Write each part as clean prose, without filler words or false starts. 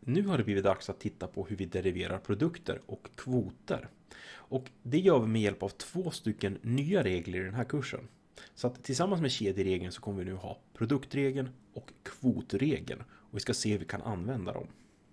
Nu har det blivit dags att titta på hur vi deriverar produkter och kvoter. Och det gör vi med hjälp av 2 stycken nya regler i den här kursen. Så att tillsammans med kedjeregeln så kommer vi nu ha produktregeln och kvotregeln. Och vi ska se hur vi kan använda dem.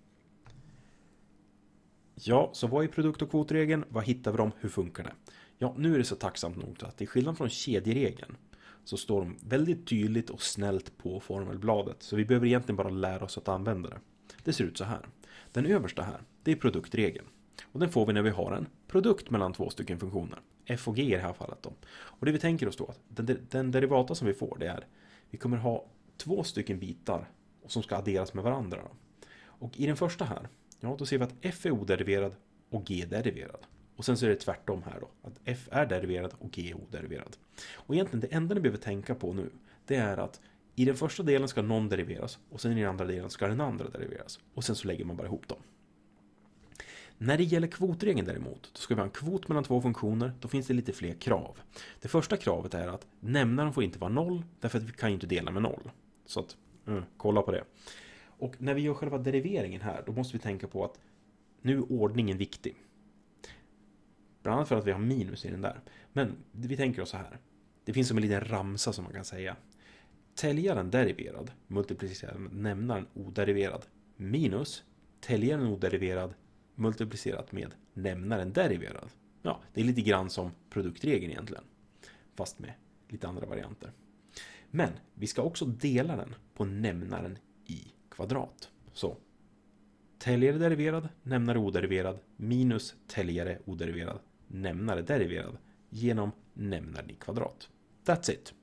Ja, så vad är produkt- och kvotregeln? Vad hittar vi dem? Hur funkar det? Ja, nu är det så tacksamt nog att till skillnad från kedjeregeln så står de väldigt tydligt och snällt på formelbladet. Så vi behöver egentligen bara lära oss att använda det. Det ser ut så här. Den översta här, det är produktregeln. Och den får vi när vi har en produkt mellan 2 stycken funktioner. F och G i det här fallet då. Och det vi tänker oss då att den derivata som vi får det är vi kommer ha 2 stycken bitar som ska adderas med varandra. Då. Och i den första här, ja då ser vi att F är oderiverad och G är deriverad. Och sen så är det tvärtom här då, att F är deriverad och G är oderiverad. Och egentligen det enda ni behöver tänka på nu, det är att i den första delen ska någon deriveras och sen i den andra delen ska den andra deriveras. Och sen så lägger man bara ihop dem. När det gäller kvotregeln däremot, då ska vi ha en kvot mellan 2 funktioner, då finns det lite fler krav. Det första kravet är att nämnaren får inte vara 0, därför att vi kan ju inte dela med 0. Så att, kolla på det. Och när vi gör själva deriveringen här, då måste vi tänka på att nu är ordningen viktig. Bland annat för att vi har minus i den där. Men vi tänker oss så här. Det finns som en liten ramsa som man kan säga. Täljaren deriverad, multiplicerad med nämnaren oderiverad, minus täljaren oderiverad, multiplicerat med nämnaren deriverad. Ja, det är lite grann som produktregeln egentligen. Fast med lite andra varianter. Men vi ska också dela den på nämnaren i kvadrat. Så täljare deriverad, nämnare oderiverad, minus täljare oderiverad, nämnare deriverad genom nämnaren i kvadrat. That's it.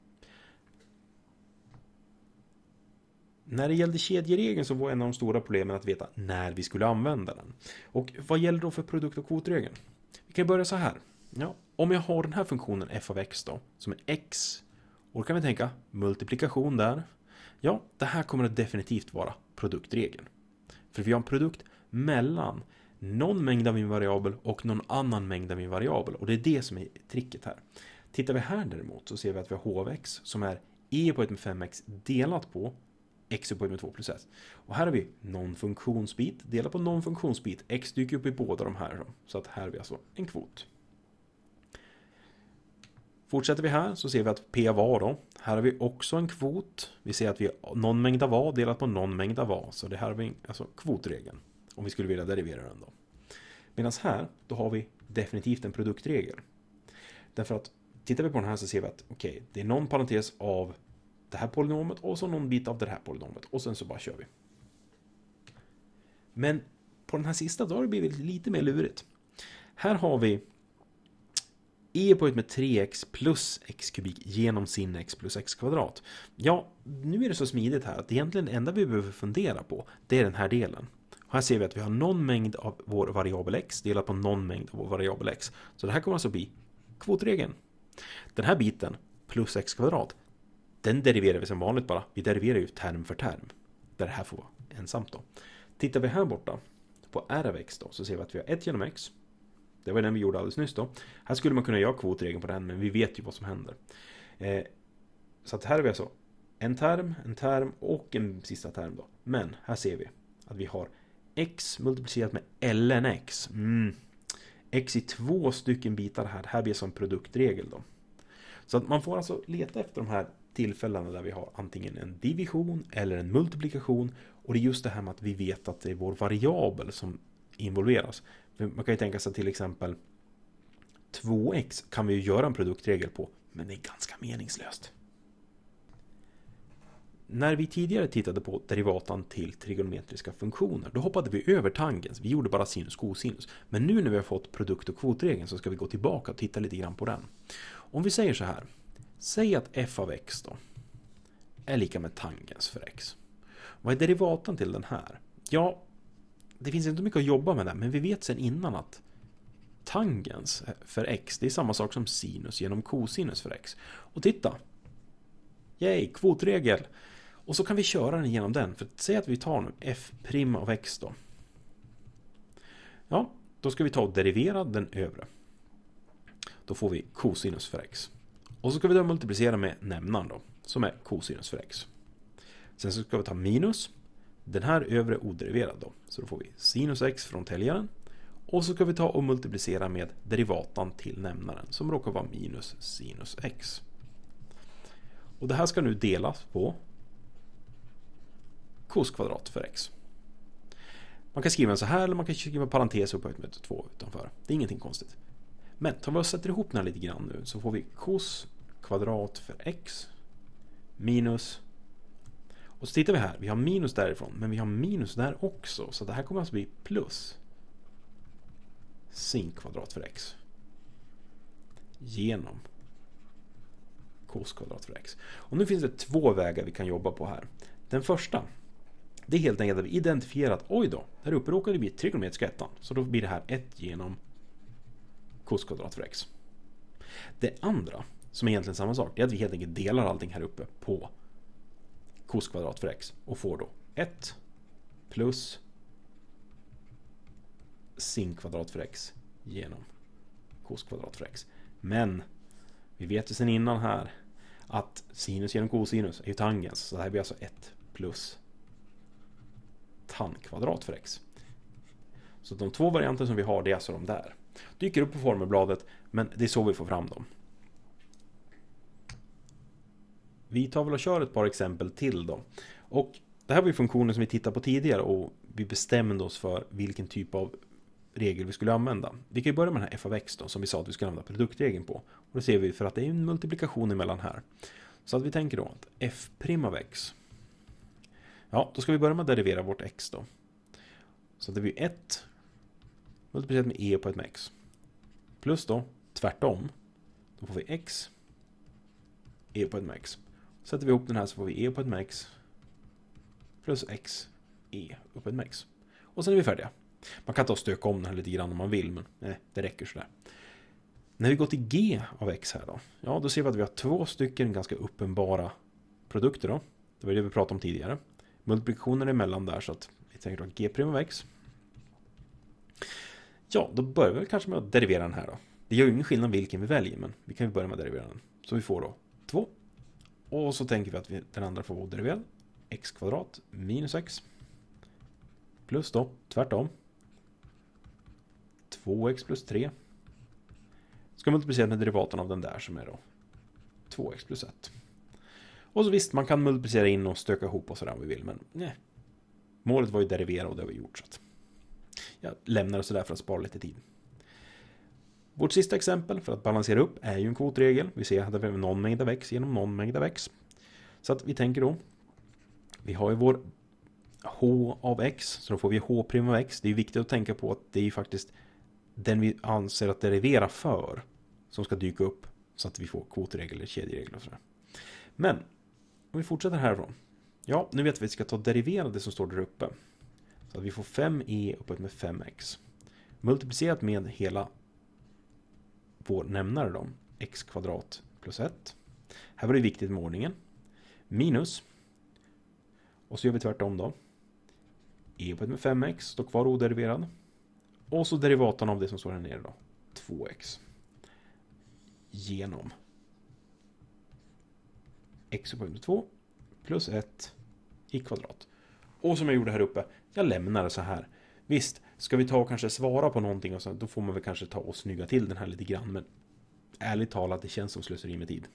När det gällde kedjeregeln så var en av de stora problemen att veta när vi skulle använda den. Och vad gäller då för produkt- och kvotregeln? Vi kan börja så här. Ja, om jag har den här funktionen f av x då, som är x, och då kan vi tänka multiplikation där. Ja, det här kommer att definitivt vara produktregeln. För vi har en produkt mellan någon mängd av min variabel och någon annan mängd av min variabel. Och det är det som är tricket här. Tittar vi här däremot så ser vi att vi har h av x som är e upphöjt med 5x delat på x upphöjt med 2 plus s. Och här har vi någon funktionsbit delat på någon funktionsbit. X dyker upp i båda de här. Så att här har vi alltså en kvot. Fortsätter vi här så ser vi att p av a då. Här har vi också en kvot. Vi ser att vi har någon mängd av a delat på någon mängd av a. Så det här har vi alltså kvotregeln. Om vi skulle vilja derivera den då. Medan här då har vi definitivt en produktregel. Därför att tittar vi på den här så ser vi att okej, det är någon parentes av det här polynomet och så någon bit av det här polynomet. Och sen så bara kör vi. Men på den här sista då har det blivit lite mer lurigt. Här har vi e upphöjt med 3x plus x kubik genom sin x plus x kvadrat. Ja, nu är det så smidigt här att egentligen det enda vi behöver fundera på det är den här delen. Och här ser vi att vi har någon mängd av vår variabel x delat på någon mängd av vår variabel x. Så det här kommer alltså bli kvotregeln. Den här biten plus x kvadrat, den deriverar vi som vanligt bara. Vi deriverar ju term för term. Där det här får vara ensamt då. Tittar vi här borta på r av x då så ser vi att vi har 1 genom x. Det var den vi gjorde alldeles nyss då. Här skulle man kunna göra kvotregeln på den men vi vet ju vad som händer. Så att här har vi alltså en term och en sista term då. Men här ser vi att vi har x multiplicerat med ln x. X i 2 stycken bitar här. Här blir som produktregel då. Så att man får alltså leta efter de här tillfällena där vi har antingen en division eller en multiplikation. Och det är just det här med att vi vet att det är vår variabel som involveras. För man kan ju tänka sig till exempel 2x kan vi ju göra en produktregel på. Men det är ganska meningslöst. När vi tidigare tittade på derivatan till trigonometriska funktioner, då hoppade vi över tangens. Vi gjorde bara sinus, cosinus. Men nu när vi har fått produkt- och kvotregeln så ska vi gå tillbaka och titta lite grann på den. Om vi säger så här. Säg att f av x då är lika med tangens för x. Vad är derivatan till den här? Ja, det finns inte mycket att jobba med där, men vi vet sedan innan att tangens för x, det är samma sak som sinus genom cosinus för x. Och titta. Yay, kvotregel. Och så kan vi köra den genom den. För att säga att vi tar nu f' av x då. Ja, då ska vi ta och derivera den övre. Då får vi cosinus för x. Och så ska vi då multiplicera med nämnaren då. Som är cosinus för x. Sen så ska vi ta minus. den här övre oderiverad då. Så då får vi sinus x från täljaren. Och så ska vi ta och multiplicera med derivatan till nämnaren som råkar vara minus sinus x. Och det här ska nu delas på cos kvadrat för x. Man kan skriva den så här eller man kan skriva parentes upphöjt med 2 utanför. Det är ingenting konstigt. Men tar vi och sätter ihop den här lite grann nu så får vi cos kvadrat för x minus, och så tittar vi här, vi har minus därifrån men vi har minus där också, så det här kommer alltså bli plus sin kvadrat för x genom cos kvadrat för x. Och nu finns det 2 vägar vi kan jobba på här. Den första, det är helt enkelt att vi identifierar att oj då, där uppe råkar det bli trigonometriska ettan, så då blir det här 1 genom cos kvadrat för x. Det andra, som är egentligen samma sak, är att vi helt enkelt delar allting här uppe på cos kvadrat för x och får då 1 plus sin kvadrat för x genom cos kvadrat för x. Men vi vet ju sedan innan här att sinus genom cosinus är ju tangens, så det här blir alltså 1 plus tan kvadrat för x. Så de 2 varianter som vi har, det är alltså de där. Dyker upp på formelbladet, men det är så vi får fram dem. Vi tar väl och kör ett par exempel till då. Och det här var ju funktionen som vi tittade på tidigare och vi bestämde oss för vilken typ av regel vi skulle använda. Vi kan ju börja med den här f av x då, som vi sa att vi skulle använda produktregeln på. Och det ser vi för att det är en multiplikation emellan här. Så att vi tänker då att f' av x. Ja, då ska vi börja med att derivera vårt x då. Så det blir 1 multiplicerat med e på ett med x. Plus då, tvärtom. Då får vi x e på ett med x. Sätter vi ihop den här så får vi e på ett med x plus x e upp ett med x. Och sen är vi färdiga. Man kan ta och stöka om den här lite grann om man vill, men nej, det räcker sådär. När vi går till g av x här då, ja då ser vi att vi har 2 stycken ganska uppenbara produkter då. Det var det vi pratade om tidigare. Multiplikationen är emellan där, så att vi tänker då g' av x. Ja, då börjar vi kanske med att derivera den här då. Det gör ju ingen skillnad vilken vi väljer, men vi kan ju börja med att derivera den. Så vi får då 2. Och så tänker vi att den andra får vara deriverad. X kvadrat minus x. Plus då, tvärtom. 2x plus 3. Ska multiplicera med derivaten av den där som är då 2x plus 1. Och så visst, man kan multiplicera in och stöka ihop och sådär om vi vill, men nej. Målet var ju derivera och det har vi gjort, så att jag lämnar det sådär för att spara lite tid. Vårt sista exempel för att balansera upp är ju en kvotregel. Vi ser att vi har någon mängd av x genom någon mängd av x. Så att vi tänker då, vi har ju vår h av x, så då får vi h' av x. Det är viktigt att tänka på att det är ju faktiskt den vi anser att derivera för som ska dyka upp så att vi får kvotregel eller kedjeregel och sådär. Men om vi fortsätter härifrån. Ja, nu vet vi att vi ska ta derivera det som står där uppe. Så att vi får 5e uppåt med 5x. Multiplicerat med hela vår nämnare då, x kvadrat plus 1. Här var det viktigt med ordningen. Minus. Och så gör vi tvärtom då. E uppåt med 5x står kvar oderiverad. Och så derivaten av det som står här nere då. 2x. Genom x uppåt med 2 plus 1 i kvadrat. Och som jag gjorde här uppe, jag lämnar det så här. Visst, ska vi ta och kanske svara på någonting och så, då får man väl kanske ta och snygga till den här lite grann, men ärligt talat, det känns som slöseri med tid.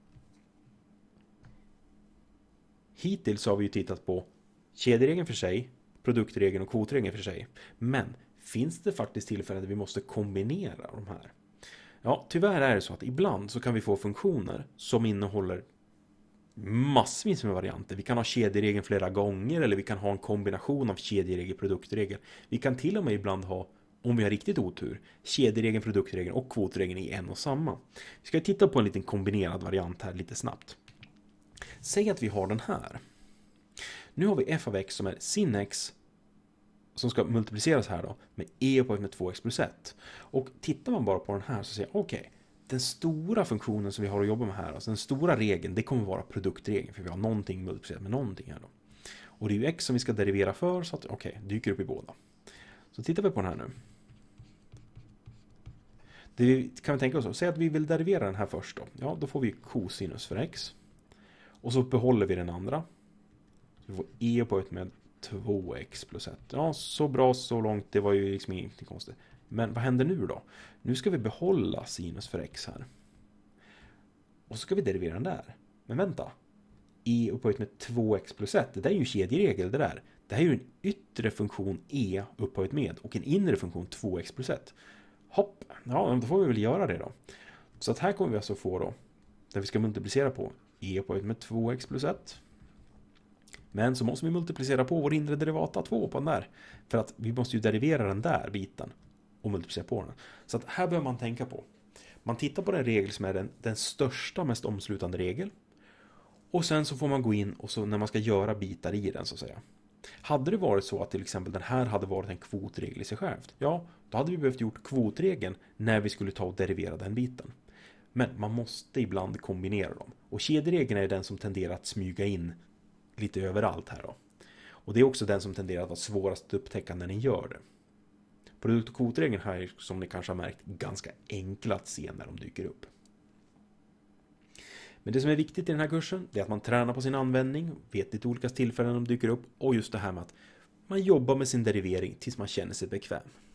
Hittills har vi ju tittat på kedjeregeln för sig, produktregeln och kvotregeln för sig. Men finns det faktiskt tillfällen där vi måste kombinera de här? Ja, tyvärr är det så att ibland så kan vi få funktioner som innehåller massvis med varianter. Vi kan ha kedjeregeln flera gånger eller vi kan ha en kombination av kedjeregel, produktregel. Vi kan till och med ibland ha, om vi har riktigt otur, kedjeregeln, produktregeln och kvotregeln i en och samma. Vi ska titta på en liten kombinerad variant här lite snabbt. Säg att vi har den här. Nu har vi f av x som är sin x som ska multipliceras här då med e upphöjt med 2x plus 1. Och tittar man bara på den här så säger jag okej, den stora funktionen som vi har att jobba med här, alltså den stora regeln, det kommer vara produktregeln för vi har någonting multiplicerat med någonting här då. Och det är ju x som vi ska derivera för, så att okej, dyker upp i båda. Så tittar vi på den här nu. Det kan vi tänka oss, säg att vi vill derivera den här först då. Ja, då får vi cosinus för x. Och så behåller vi den andra. Så vi får e upphöjt med 2x plus 1. Ja, så bra så långt, det var ju liksom ingenting konstigt. Men vad händer nu då? Nu ska vi behålla sinus för x här. Och så ska vi derivera den där. Men vänta. E upphöjt med 2x plus 1. Det där är ju kedjeregel det där. Det här är ju en yttre funktion e upphöjt med och en inre funktion 2x plus 1. Hopp. Ja, då får vi väl göra det då. Så att här kommer vi alltså få då, där vi ska multiplicera på e upphöjt med 2x plus 1. Men så måste vi multiplicera på vår inre derivata 2 på den där. För att vi måste ju derivera den där biten och multiplicera på den. Så att här behöver man tänka på. Man tittar på den regel som är den största, mest omslutande regel. Och sen så får man gå in och så när man ska göra bitar i den så att säga. Hade det varit så att till exempel den här hade varit en kvotregel i sig självt. Ja, då hade vi behövt gjort kvotregeln när vi skulle ta och derivera den biten. Men man måste ibland kombinera dem. Och kedjeregeln är den som tenderar att smyga in lite överallt här då. Och det är också den som tenderar att vara svårast att upptäcka när ni gör det. Produkt- och kvotregeln här, som ni kanske har märkt, ganska enkla att se när de dyker upp. Men det som är viktigt i den här kursen är att man tränar på sin användning, vet lite olika tillfällen de dyker upp och just det här med att man jobbar med sin derivering tills man känner sig bekväm.